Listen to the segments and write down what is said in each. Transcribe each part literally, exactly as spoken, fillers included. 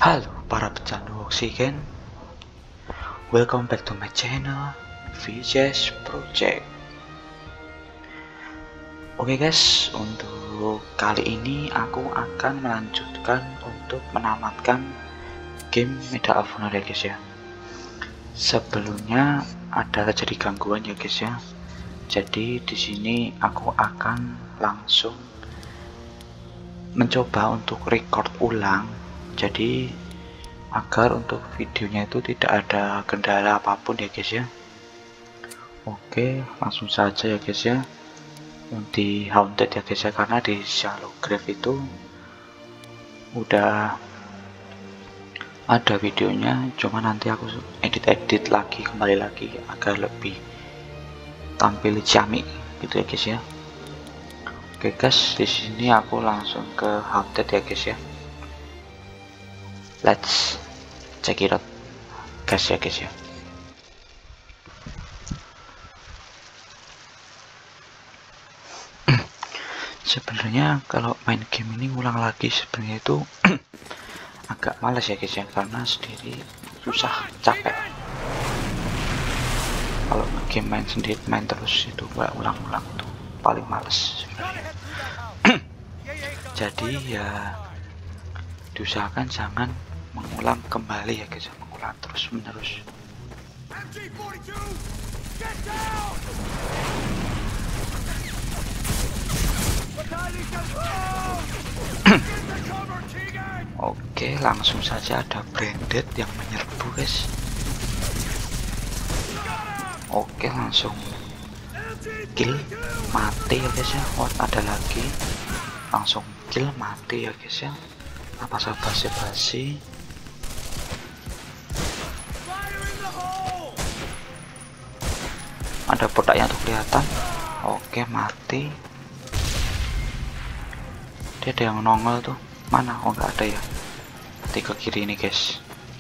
Halo para pecandu oksigen, welcome back to my channel Vijay's Project. Oke guys, untuk kali ini aku akan melanjutkan untuk menamatkan game Medal of Honor ya guys ya. Sebelumnya ada terjadi gangguan ya guys ya. Jadi di sini aku akan langsung mencoba untuk record ulang. Jadi agar untuk videonya itu tidak ada kendala apapun ya guys ya. Oke, langsung saja ya guys ya di Haunted ya guys ya, karena di Shallow Grave itu udah ada videonya, cuma nanti aku edit-edit lagi, kembali lagi agar lebih tampil ciamik gitu ya guys ya. Oke guys, di sini aku langsung ke Haunted ya guys ya. Let's check it out guys ya guys ya. Sebenarnya kalau main game ini ulang lagi sebenarnya itu agak males ya guys ya, karena sendiri susah, capek. Kalau game main sendiri, main terus itu nggak ulang-ulang tuh paling males sebenarnya. Jadi ya diusahakan jangan mengulang kembali ya guys, mengulang terus menerus. Oke, langsung saja ada branded yang menyerbu guys. Oke, langsung kill, mati ya guys ya. Oh, ada lagi, langsung kill, mati ya guys ya. Apa sabar basi. Ada kotaknya tuh kelihatan. Oke, mati. Dia ada yang nongol tuh. Mana? Oh nggak ada ya. Nanti ke kiri ini guys.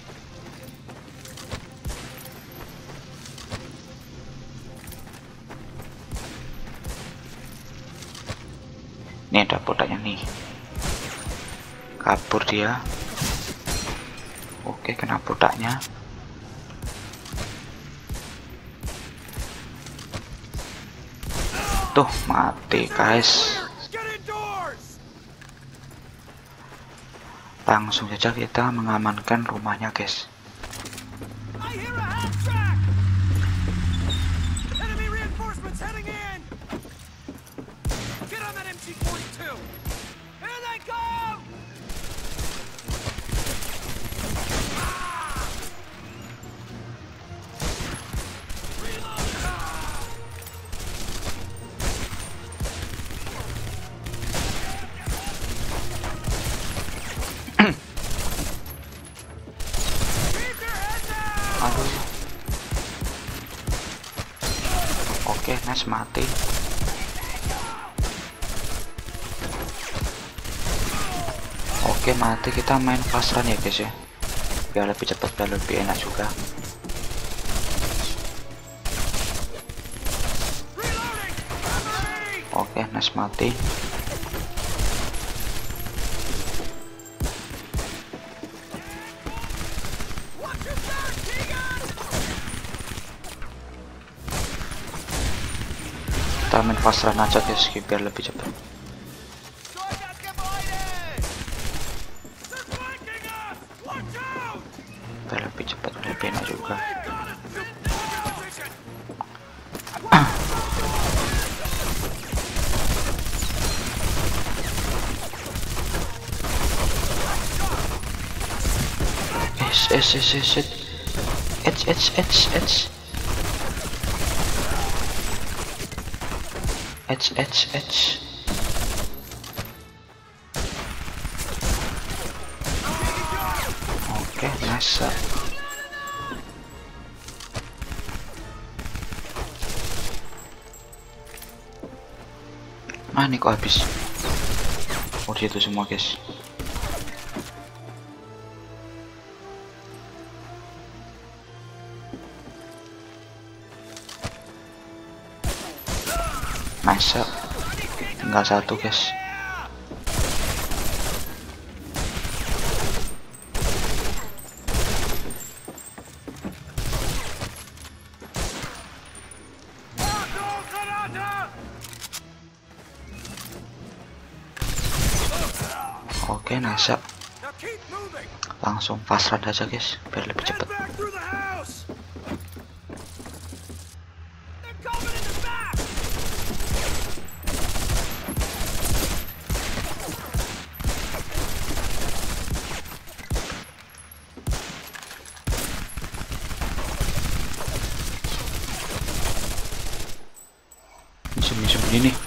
Ini ada kotaknya nih. Kabur dia. Oke, kena kotaknya. Tuh mati guys. Langsung saja kita mengamankan rumahnya guys. Oke, nice, mati. Oke, mati. Kita main fast run ya guys ya, biar lebih cepat, biar lebih enak juga. Oke, nice, mati. Kita main fast run aja guys biar lebih cepat. Biar lebih cepat, lebih enak juga. Es es es es es es es es es Edge, edge, edge. Oke, nice. Ah, ini kok habis. Oh, itu semua guys. Nice, tinggal satu guys. Oke, nice. Langsung fast run aja guys biar lebih cepet. Musuh-musuh ini nih.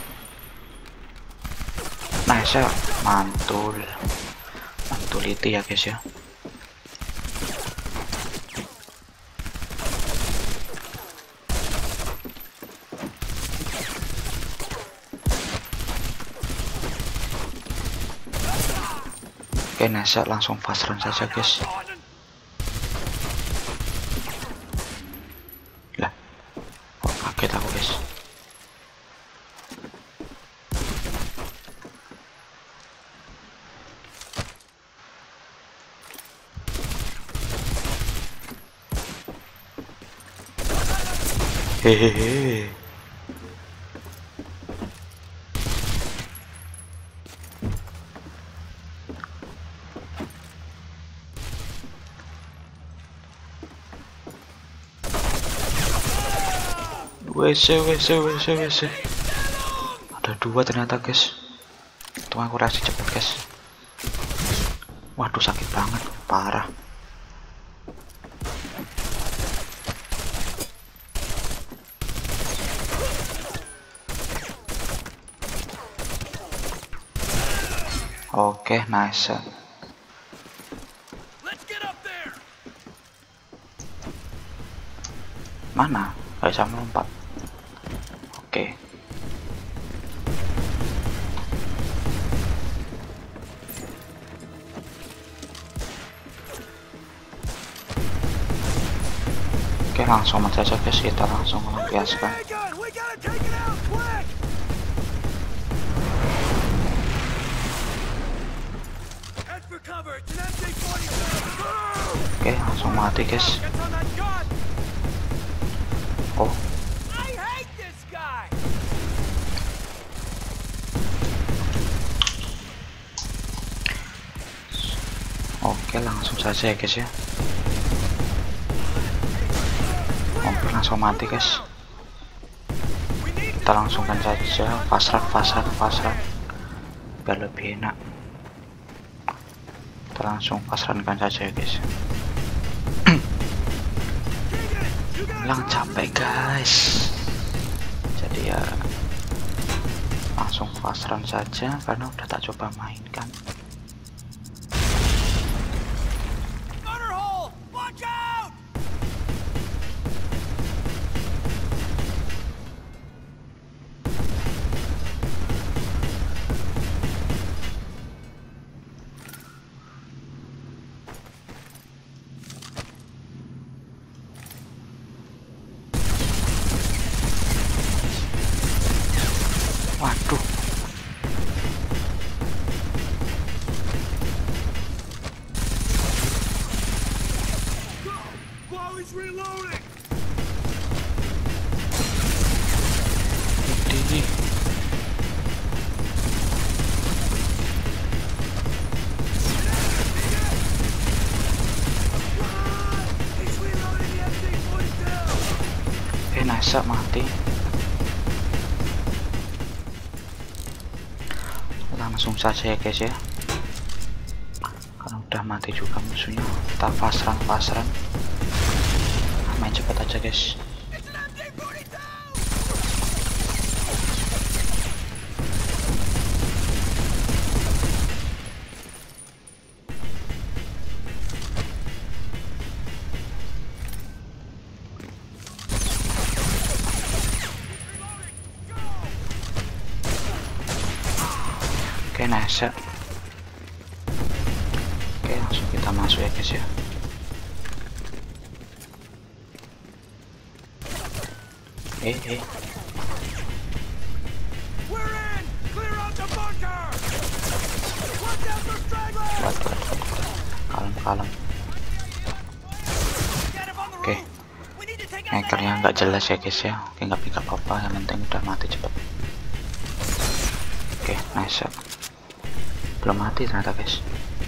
Nice, mantul. Mantul itu ya guys ya. Oke, nice, langsung fast run saja guys. Lah, kok kaget aku guys. Hehehe. Wc wc wc wc. Ada dua ternyata guys. Tuh aku reaksi cepet guys. Waduh, sakit banget, parah. Oke, nice. Mana? Gak bisa melompat. Oke. Oke, langsung saja guys, kita langsung melampiaskan. Oke, langsung mati guys. Oh, oke, langsung saja ya guys ya. Oke, langsung mati guys. Kita langsungkan saja fast run, fast run, fast run biar lebih enak. Kita langsung fast run kan saja ya guys. Bilang capek guys, jadi ya langsung fast run saja karena udah tak coba main kan. Waduh, ini eh nasa mati. Langsung saja ya guys ya, karena udah mati juga musuhnya. Kita fast run, fast run, main cepat aja guys. Oke, nice. Oke, langsung kita masuk ya guys ya. Eh, eh. Waduh, kalem, kalem. Oke, hackernya nggak jelas ya guys ya. Oke, nggak nggak apa-apa, yang penting udah mati cepet. Oke, nice. belum mati ternyata guys.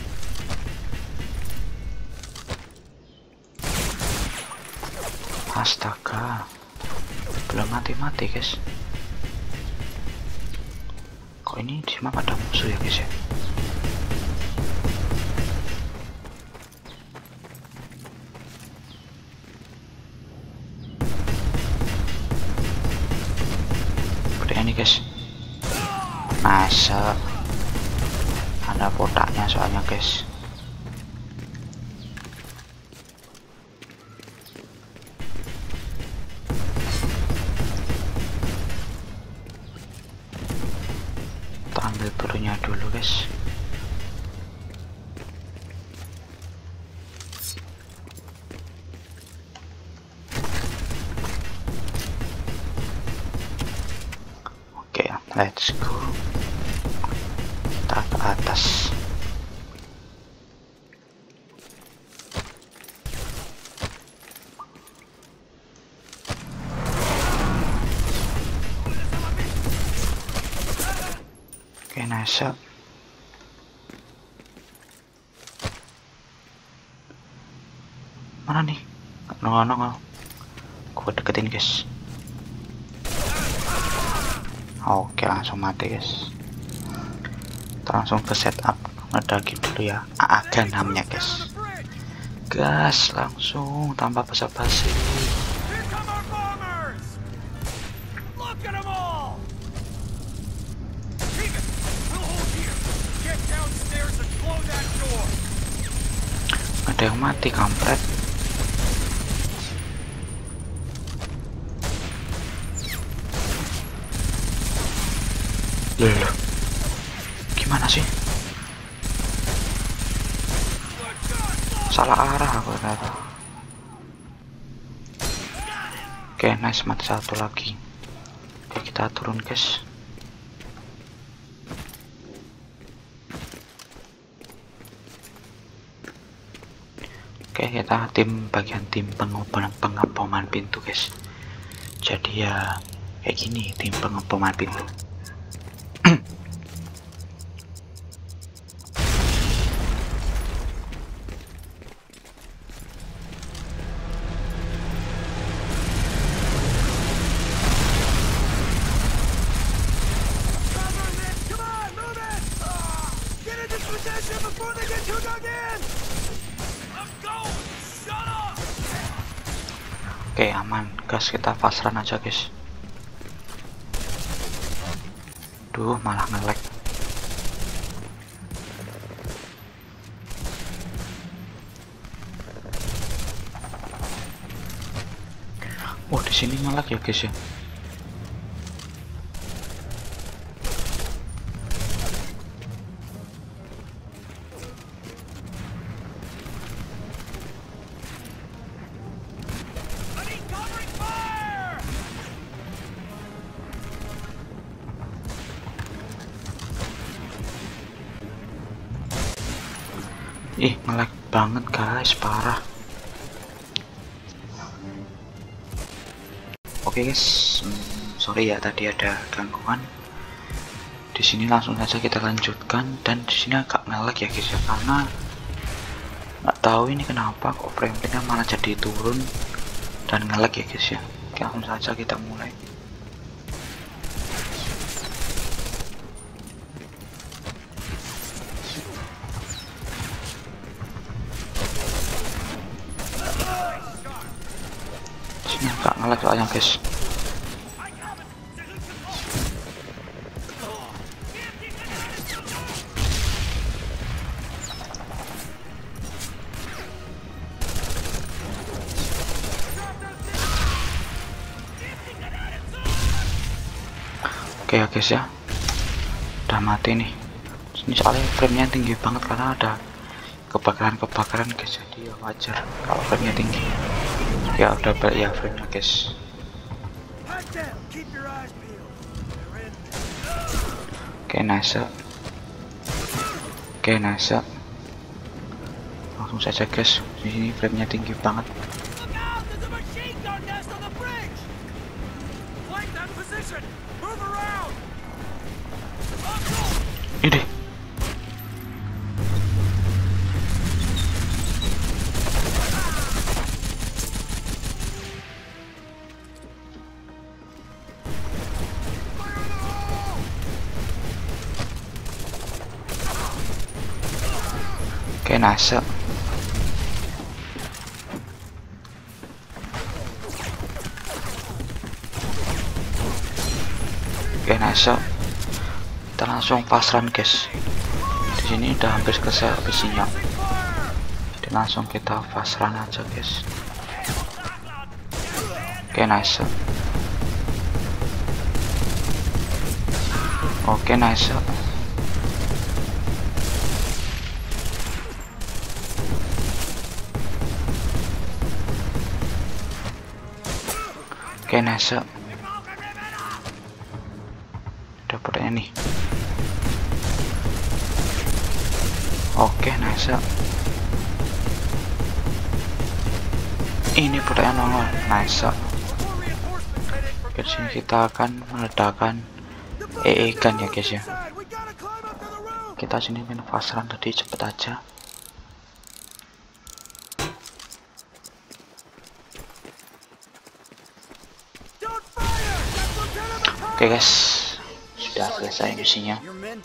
Astaga, belum mati-mati guys. Kok ini di map ada musuh ya guys ya? Seperti ini guys. Masa ada kotaknya soalnya guys. Kita ambil pelurunya dulu guys. Oke, let's go. Kita ke atas. Oke, nice. Mana nih? Nongol-nongol. Gue deketin guys. Oke, langsung mati guys. Kita langsung ke setup ngedagi dulu ya. Aga namanya guys. Gas langsung tanpa basa-basi. Ada yang mati kampret. Loh, gimana sih? Salah arah aku ternyata. Oke, nice, mati satu lagi. Oke, kita turun guys. Oke, kita tim bagian tim pengeboman pengeboman pintu guys. Jadi ya kayak gini tim pengeboman pintu. Oke, aman, gas, kita fast run aja guys. Duh, malah nge-lag. Oh, di sini nge-lag ya guys ya. Ih, nge-lag banget guys, parah. Oke guys, hmm, sorry ya tadi ada gangguan. Di sini langsung saja kita lanjutkan, dan di sini agak nge-lag ya guys ya, karena nggak tahu ini kenapa kok frame rate-nya malah jadi turun dan nge-lag ya guys ya. Oke, langsung saja kita mulai. Gak nge-lag soalnya guys. Oke ya guys ya, udah mati nih. Ini soalnya frame-nya tinggi banget karena ada kebakaran-kebakaran guys, jadi ya wajar kalau frame-nya tinggi. Ya udah balik ya frame-nya guys. Oke, nice. Oke, nice. Langsung saja guys, di sini frame-nya tinggi banget. Ini nice. Oke, nice. Kita langsung fast run, guys. Di sini udah hampir selesai habisnya. Jadi langsung kita fast run aja, guys. Oke, nice. Oke, nice. Oke, nice. Dapatnya nih. Oke, nice. Ini budaya nongol, nice. Oke, sini kita akan meledakkan E E gun ya, guys ya. Kita sini main fast run tadi, cepet aja. Oke, guys, sudah selesai misinya.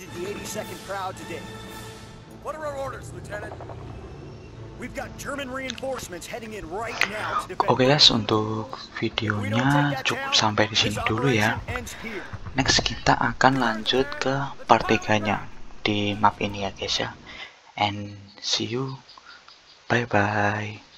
Oke, guys, untuk videonya cukup sampai di sini dulu ya. Next kita akan lanjut ke part tiga-nya di map ini ya, guys ya. And see you, bye bye.